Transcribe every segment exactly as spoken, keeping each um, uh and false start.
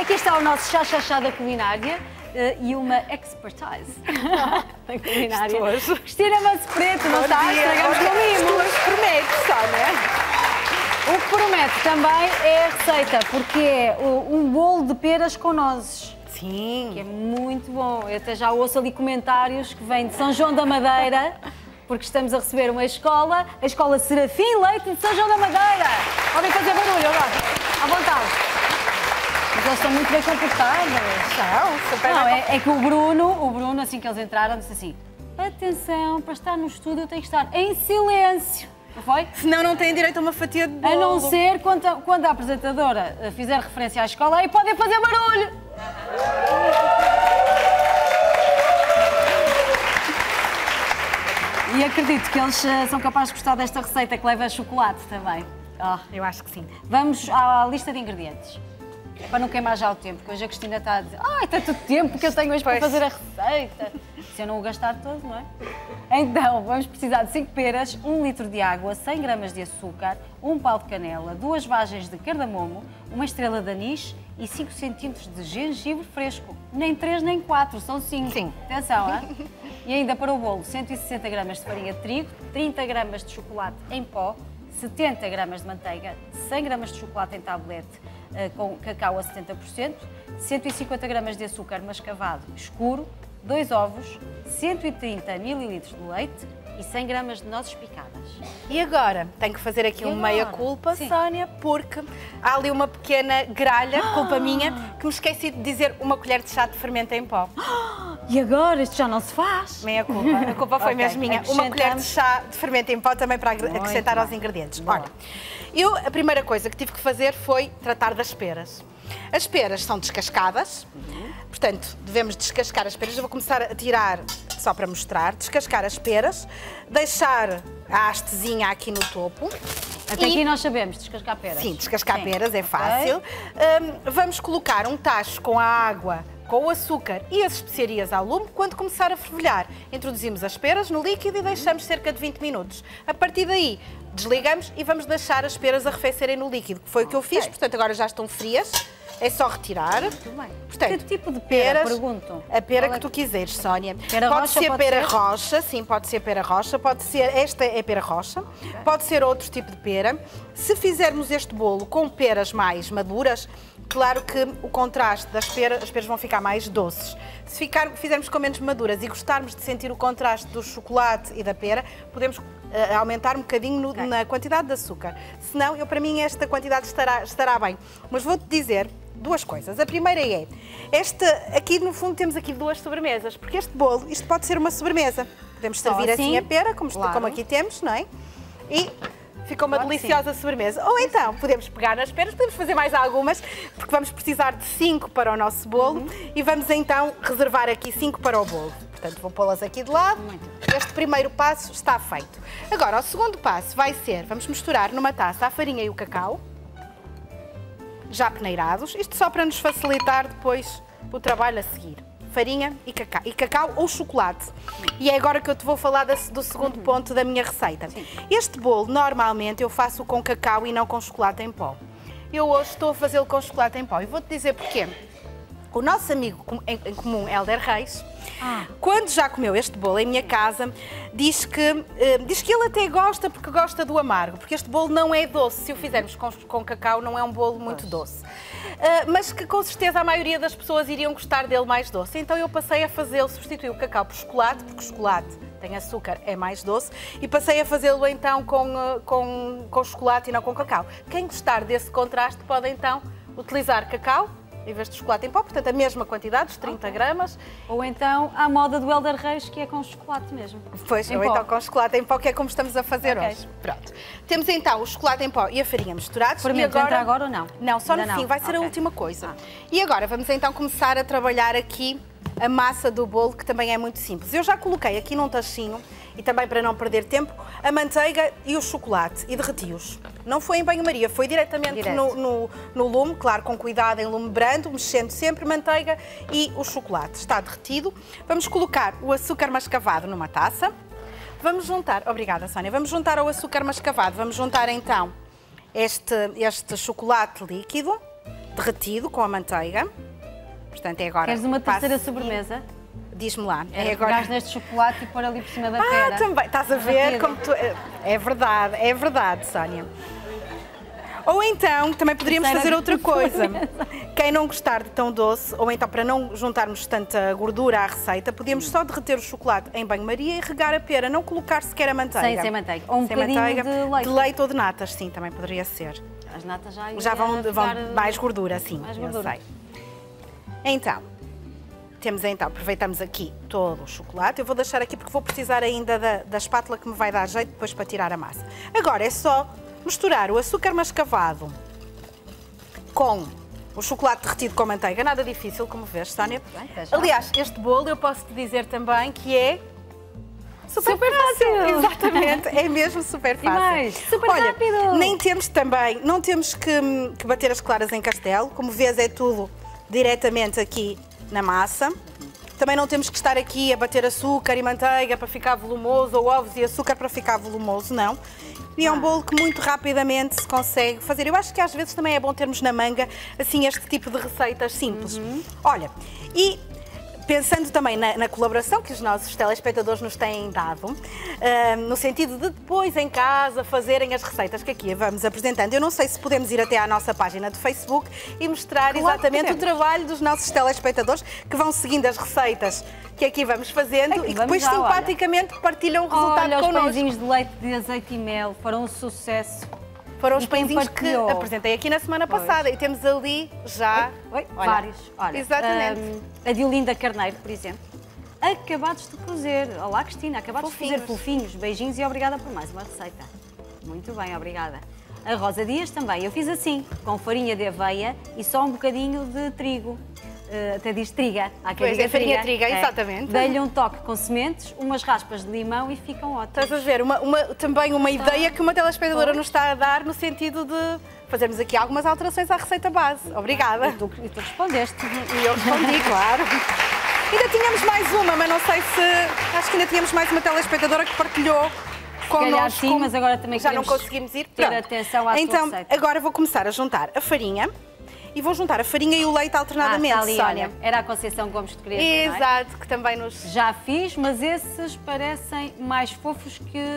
Aqui está o nosso chá-chá-chá da culinária uh, e uma expertise da culinária. Cristina Manso Preto, não está? Estragamos com mimo. Mas promete só, não é? O que promete também é a receita, porque é um bolo de peras com nozes. Sim. Que é muito bom. Eu até já ouço ali comentários que vêm de São João da Madeira, porque estamos a receber uma escola, a Escola Serafim Leite de São João da Madeira. Podem fazer barulho agora, à vontade. Mas eles estão muito bem comportados. Não, super Não, bem. é, é que o Bruno, o Bruno, assim que eles entraram, disse assim: atenção, para estar no estúdio eu tenho que estar em silêncio. Não foi? Senão não têm direito a uma fatia de bolo. A não ser quando a, quando a apresentadora fizer referência à escola, aí podem fazer barulho. E acredito que eles uh, são capazes de gostar desta receita que leva chocolate também. Oh, eu acho que sim. Vamos à lista de ingredientes. Para não queimar já o tempo, porque hoje a Cristina está a dizer: ai, tanto tempo que eu tenho hoje Pois. para fazer a receita. Se eu não o gastar todo, não é? Então, vamos precisar de cinco peras, um litro de água, cem gramas de açúcar, um pau de canela, duas vagens de cardamomo, uma estrela de anis e cinco centímetros de gengibre fresco. Nem três nem quatro, são cinco. Sim. Atenção, hein? E ainda para o bolo, cento e sessenta gramas de farinha de trigo, trinta gramas de chocolate em pó, setenta gramas de manteiga, cem gramas de chocolate em tablete uh, com cacau a setenta por cento, cento e cinquenta gramas de açúcar mascavado escuro, dois ovos, cento e trinta mililitros de leite e cem gramas de nozes picadas. E agora? Tenho que fazer aqui E um agora? meia-culpa, Sim. Sónia, porque há ali uma pequena gralha, culpa minha, que me esqueci de dizer uma colher de chá de fermento em pó. E agora? Isto já não se faz? Meia-culpa. A culpa foi Ok, mesmo minha. Uma acrescentamos. colher de chá de fermento em pó também para acrescentar bem. aos ingredientes. Boa. Olha, eu a primeira coisa que tive que fazer foi tratar das peras. As peras são descascadas, uhum. Portanto, devemos descascar as peras. Eu vou começar a tirar, só para mostrar, descascar as peras, deixar a hastezinha aqui no topo. Até e... aqui nós sabemos descascar peras. Sim, descascar Sim. peras é Okay. fácil. Um, vamos colocar um tacho com a água, com o açúcar e as especiarias ao lume. Quando começar a fervilhar, introduzimos as peras no líquido e deixamos cerca de vinte minutos. A partir daí, desligamos e vamos deixar as peras arrefecerem no líquido, que foi o que eu fiz, Okay. portanto agora já estão frias. É só retirar. Muito bem. Portanto, que tipo de pera, peras, pergunto? A pera Qual é que tu quiseres, Sónia. Pera pode rocha, ser pode pera ser? rocha, sim, pode ser pera rocha, pode ser, esta é pera rocha, okay. Pode ser outro tipo de pera. Se fizermos este bolo com peras mais maduras, claro que o contraste das peras, as peras vão ficar mais doces. Se ficar, fizermos com menos maduras e gostarmos de sentir o contraste do chocolate e da pera, podemos uh, aumentar um bocadinho no, okay. na quantidade de açúcar. Senão, eu, para mim, esta quantidade estará, estará bem. Mas vou-te dizer duas coisas. A primeira é, esta, aqui no fundo temos aqui duas sobremesas, porque este bolo, isto pode ser uma sobremesa. Podemos servir assim, assim a pera, como, claro. como aqui temos, não é? E fica uma claro deliciosa sobremesa. Ou então, podemos pegar nas peras, podemos fazer mais algumas, porque vamos precisar de cinco para o nosso bolo, uhum. E vamos então reservar aqui cinco para o bolo. Portanto, vou pô-las aqui de lado. Este primeiro passo está feito. Agora, o segundo passo vai ser, vamos misturar numa taça a farinha e o cacau, já peneirados, isto só para nos facilitar depois o trabalho a seguir. Farinha e cacau, e cacau ou chocolate. E é agora que eu te vou falar do, do segundo uhum. ponto da minha receita. Sim. Este bolo, normalmente, eu faço com cacau e não com chocolate em pó. Eu hoje estou a fazê-lo com chocolate em pó e vou-te dizer porquê. O nosso amigo em comum, Hélder Reis, ah. quando já comeu este bolo em minha casa, diz que, uh, diz que ele até gosta porque gosta do amargo, porque este bolo não é doce. Se o fizermos com, com cacau, não é um bolo muito pois. doce. Uh, mas que com certeza a maioria das pessoas iriam gostar dele mais doce. Então eu passei a fazê-lo, substituí o cacau por chocolate, porque o chocolate tem açúcar, é mais doce, e passei a fazê-lo então com, uh, com, com chocolate e não com cacau. Quem gostar desse contraste pode então utilizar cacau em vez de chocolate em pó, portanto a mesma quantidade, os trinta gramas. Ou então a moda do Hélder Reis, que é com chocolate mesmo. Pois, ou pó. Então com chocolate em pó, que é como estamos a fazer okay. hoje. Pronto. Temos então o chocolate em pó e a farinha misturados. Fermento entra agora ou não? Não, só Ainda no fim, não. vai ser okay. a última coisa. Ah. E agora vamos então começar a trabalhar aqui a massa do bolo, que também é muito simples. Eu já coloquei aqui num tachinho, e também para não perder tempo, a manteiga e o chocolate e derreti-os. Não foi em banho-maria, foi diretamente no, no, no lume, claro, com cuidado em lume brando, mexendo sempre manteiga e o chocolate. Está derretido. Vamos colocar o açúcar mascavado numa taça. Vamos juntar, obrigada Sónia, vamos juntar ao açúcar mascavado, vamos juntar então este, este chocolate líquido. derretido com a manteiga. Portanto, é agora... Queres uma terceira passo- sobremesa? Diz-me lá. É É agora... agora... pegares neste chocolate e pôr ali por cima da Ah, pera. também. Estás a ver Derretido. como tu... É verdade, é verdade, Sónia. Ou então, também poderíamos Terceira fazer outra coisa. sobremesa. Quem não gostar de tão doce, ou então para não juntarmos tanta gordura à receita, podíamos só derreter o chocolate em banho-maria e regar a pera, não colocar sequer a manteiga. Sem, sem manteiga. Ou um Sem bocadinho manteiga, de leite. de leite ou de natas, sim, também poderia ser. As natas já, Já vão, iam vão ficar- mais gordura, sim, mais eu gordura. sei. Então, temos então, aproveitamos aqui todo o chocolate. Eu vou deixar aqui porque vou precisar ainda da, da espátula que me vai dar jeito depois para tirar a massa. Agora é só misturar o açúcar mascavado com o chocolate derretido com manteiga. Nada difícil, como vês, Sónia. Bem, até já. Aliás, este bolo eu posso te dizer também que é super, Super fácil. Exatamente, é mesmo super fácil. mais, super Olha, rápido. nem temos também, não temos que, que bater as claras em castelo. Como vês, é tudo diretamente aqui na massa. Também não temos que estar aqui a bater açúcar e manteiga para ficar volumoso, ou ovos e açúcar para ficar volumoso, não. E é um bolo que muito rapidamente se consegue fazer. Eu acho que às vezes também é bom termos na manga assim este tipo de receitas simples. Olha, e pensando também na, na colaboração que os nossos telespectadores nos têm dado, ah, no sentido de depois em casa fazerem as receitas que aqui vamos apresentando. Eu não sei se podemos ir até à nossa página de Facebook e mostrar Claro que exatamente o podemos. trabalho dos nossos telespectadores que vão seguindo as receitas que aqui vamos fazendo Aqui e que vamos depois já, olha. simpaticamente partilham o resultado Olha, os connosco. pãezinhos de leite de azeite e mel foram um sucesso. Foram os E quem pãezinhos que partilhou? apresentei aqui na semana Pois. passada e temos ali já Oi, olha, vários. Olha, exatamente. hum, a de Olinda Carneiro, por exemplo. Acabados de cozer. Olá, Cristina. Acabados Fofinhos. de cozer fofinhos. Beijinhos e obrigada por mais uma receita. Muito bem, obrigada. A Rosa Dias também. Eu fiz assim, com farinha de aveia e só um bocadinho de trigo. Uh, até diz triga. Há quem Pois, diga é farinha triga. triga, exatamente. Dei-lhe um toque com sementes, umas raspas de limão e ficam ótimos. Estás a ver, uma, uma- também uma ideia que uma telespectadora Pois. nos está a dar no sentido de fazermos aqui algumas alterações à receita base. Obrigada. E tu, e tu respondeste. E eu respondi, claro. Ainda tínhamos mais uma, mas não sei se... Acho que ainda tínhamos mais uma telespectadora que partilhou calhar connosco. sim, mas agora também já não queremos conseguimos ir. ter Pronto. atenção à tua Então, receita. agora vou começar a juntar a farinha e vou juntar a farinha e o leite Ah, alternadamente, está ali, Sónia. olha, era a Conceição Gomes de Querer, não é? Exato, que também nos... Já fiz, mas esses parecem mais fofos que...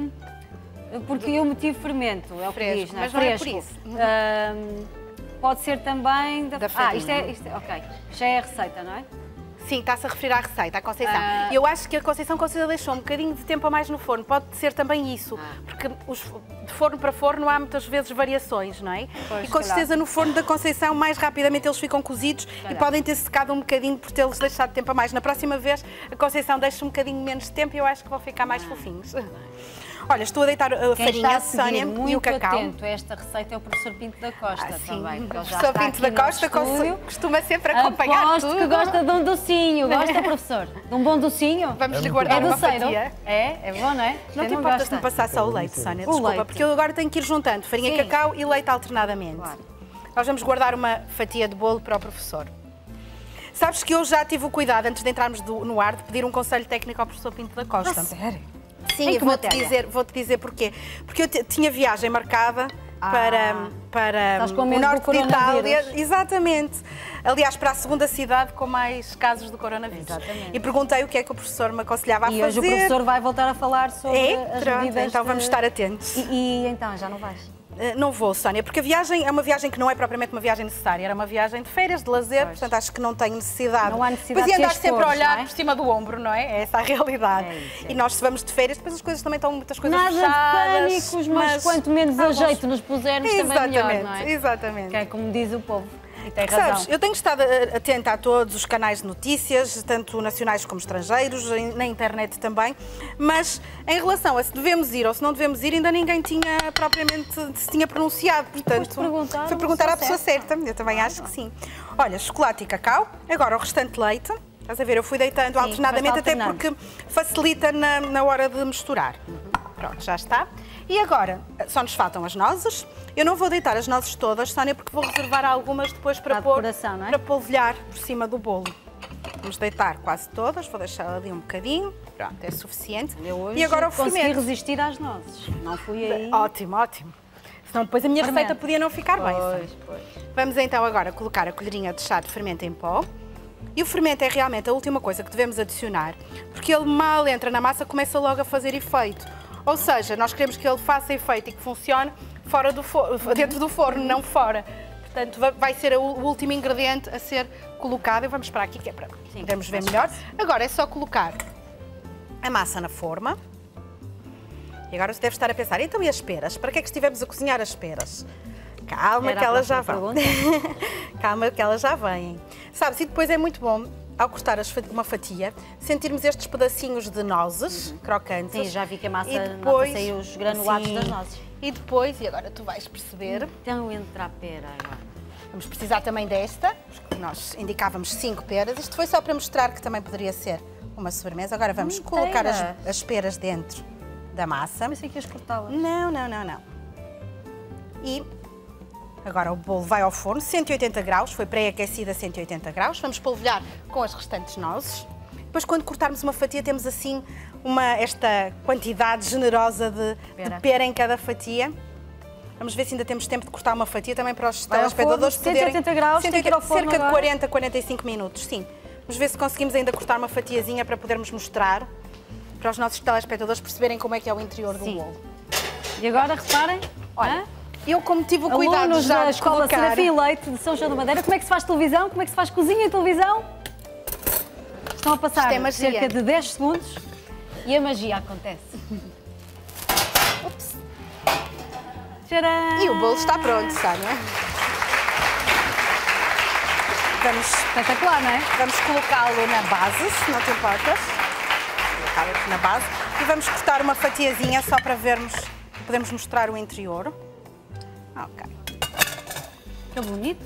Porque eu meti fermento, é o que Fresco, diz, não é? mas não é por Fresco. isso. Ahm, pode ser também... Da, Da ah, farinha. isto é, isto é... Ok, já é a receita, não é? Sim, está-se a referir à receita, à Conceição. Ah. Eu acho que a Conceição com certeza deixou um bocadinho de tempo a mais no forno. Pode ser também isso, Ah. porque os, de forno para forno há muitas vezes variações, não é? Pois, e com se certeza calhar. no forno da Conceição mais rapidamente eles ficam cozidos e calhar. podem ter secado um bocadinho por tê-los deixado tempo a mais. Na próxima vez a Conceição deixa um bocadinho menos de tempo e eu acho que vão ficar mais fofinhos. Olha, estou a deitar a Quem farinha, está a seguir Sónia, muito e o cacau. atento a esta receita é o professor Pinto da Costa Ah, sim. também. porque ele O já professor está Pinto da aqui no Costa cons- estúdio. costuma sempre acompanhar Aposto tudo. que gosta de um docinho. Gosta, professor? De um bom docinho? Vamos-lhe É guardar uma doceiro? fatia. É? É bom, não é? Não Quem te importas de gosta? me passar só o leite, Sónia? O Desculpa, leite. porque eu agora tenho que ir juntando farinha, Sim. cacau e leite alternadamente. Claro. Nós vamos guardar uma fatia de bolo para o professor. Sabes que eu já tive o cuidado, antes de entrarmos do- no ar, de pedir um conselho técnico ao professor Pinto da Costa. Ah, sério? Sim, Em eu que vou-te matéria? dizer, vou-te dizer porquê. Porque eu t- tinha viagem marcada Ah. para, para Estás com o medo do norte de coronavírus. Itália. Exatamente. Aliás, para a segunda cidade com mais casos do coronavírus. Exatamente. E perguntei o que é que o professor me aconselhava a E fazer. hoje o professor vai voltar a falar sobre É? as Pronto, medidas então de- vamos estar atentos. E, e então, já não vais? Uh, Não vou, Sónia, porque a viagem é uma viagem que não é propriamente uma viagem necessária, era uma viagem de férias, de lazer, Pois. portanto acho que não tenho necessidade. Não há necessidade Depois ia de andar ser sempre a expores, olhar não é? por cima do ombro, não é? É essa a realidade. É isso, é E nós, se vamos de férias, depois as coisas também estão muitas coisas Nada fechadas. de pânicos, mas, quanto menos Ah, a nós- jeito nos pusermos, também Exatamente, melhor, não é? exatamente. Que é como diz o povo. E tem razão. Sabes, eu tenho estado a- atenta a todos os canais de notícias, tanto nacionais como estrangeiros, em- na internet também, mas em relação a se devemos ir ou se não devemos ir, ainda ninguém tinha propriamente se tinha pronunciado. Portanto, perguntaram foi à perguntar à pessoa pessoa certa. Eu também acho que sim. Olha, chocolate e cacau, agora o restante leite. Estás a ver, eu fui deitando Sim, alternadamente, foste até alternando. porque facilita na, na hora de misturar. Pronto, já está. E agora, só nos faltam as nozes. Eu não vou deitar as nozes todas, Sónia, porque vou reservar algumas depois para, Para a pôr, decoração, não é? para polvilhar por cima do bolo. Vamos deitar quase todas, vou deixar ali um bocadinho. Pronto, é suficiente. Eu hoje E agora o consegui fermento. resistir às nozes. Não fui aí. Ótimo, ótimo. Senão depois a minha Fermento. receita podia não ficar bem. Pois, pois. Vamos então agora colocar a colherinha de chá de fermento em pó. E o fermento é realmente a última coisa que devemos adicionar, porque ele mal entra na massa, começa logo a fazer efeito. Ou seja, nós queremos que ele faça efeito e que funcione fora do forno, dentro do forno, não fora. Portanto, vai ser o último ingrediente a ser colocado. E vamos esperar aqui, que é para Sim, podermos ver mais melhor. fácil. Agora é só colocar a massa na forma. E agora você deve estar a pensar, então e as peras? Para que é que estivemos a cozinhar as peras? Calma Era que a elas já próxima vão. Calma que elas já vêm. Sabes, e depois é muito bom, ao cortar as fa- uma fatia, sentirmos estes pedacinhos de nozes Uhum. crocantes. Sim, já vi que a massa E depois- nota-se aí os granulados Sim. das nozes. E depois, e agora tu vais perceber, Então entra a pera agora. vamos precisar também desta, porque nós indicávamos cinco peras. Isto foi só para mostrar que também poderia ser uma sobremesa. Agora vamos Inteira. colocar as, as peras dentro da massa. Pensei que ias cortá-las. Não, não, não, não. E agora o bolo vai ao forno, cento e oitenta graus, foi pré-aquecido a cento e oitenta graus. Vamos polvilhar com as restantes nozes. Depois, quando cortarmos uma fatia, temos assim uma, esta quantidade generosa de Pera. de pera em cada fatia. Vamos ver se ainda temos tempo de cortar uma fatia também para os Vai ao telespectadores forno, cento e oitenta graus, tem que ir ao forno cerca de agora? quarenta, quarenta e cinco minutos, sim. Vamos ver se conseguimos ainda cortar uma fatiazinha para podermos mostrar, para os nossos telespectadores perceberem como é que é o interior do Sim. bolo. E agora, reparem, Olha, hã? eu como tive o cuidado alunos já da de Escola colocar... Serafim Leite de São João da Madeira, como é que se faz televisão? Como é que se faz cozinha em televisão? Estão a passar Isto é magia. cerca de dez segundos e a magia acontece. Ups. Tcharam! E o bolo está pronto, Sónia. Vamos, Espetacular, não é? vamos colocá-lo na base, se não te importas. Colocá-lo aqui na base. E vamos cortar uma fatiazinha só para vermos, podemos mostrar o interior. Ok. Que bonito.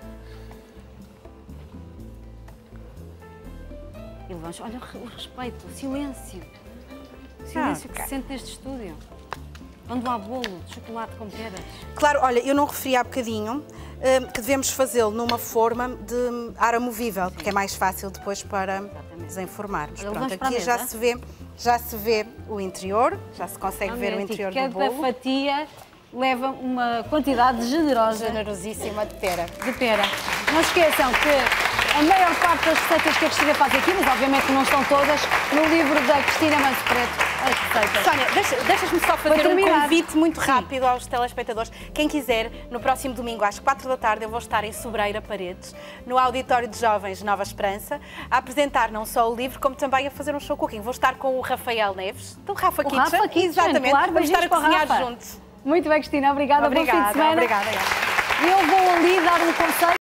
E vamos, olha o respeito, o silêncio. O silêncio que Ok. se sente neste estúdio. Onde há bolo de chocolate com peras. Claro, olha, eu não referi há bocadinho eh, que devemos fazê-lo numa forma de ar amovível, porque é mais fácil depois para desenformarmos. Olha, Pronto, levamos para a aqui já mesa. se vê, já se vê o interior, já se consegue ver o Realmente, interior e do cada bolo. fatia leva uma quantidade generosa Generosíssima de pera. de pera. Não se esqueçam que a maior parte das receitas que a Cristina faz aqui, mas obviamente não estão todas, no livro da Cristina Manso Preto, as receitas. Sónia, deixa- deixas-me só fazer um terminar. convite muito rápido aos telespectadores. Quem quiser, no próximo domingo, às quatro da tarde, eu vou estar em Sobreira Paredes, no Auditório de Jovens Nova Esperança, a apresentar não só o livro, como também a fazer um show cooking. Vou estar com o Rafael Neves, do Rafa O Kitchen. Rafa Kitchen, Exatamente, claro, vamos estar a beijinhos para o cozinhar Rafa. juntos. Muito bem, Cristina, obrigada. Bom fim de Obrigada, semana. obrigada. Eu vou ali dar um conselho.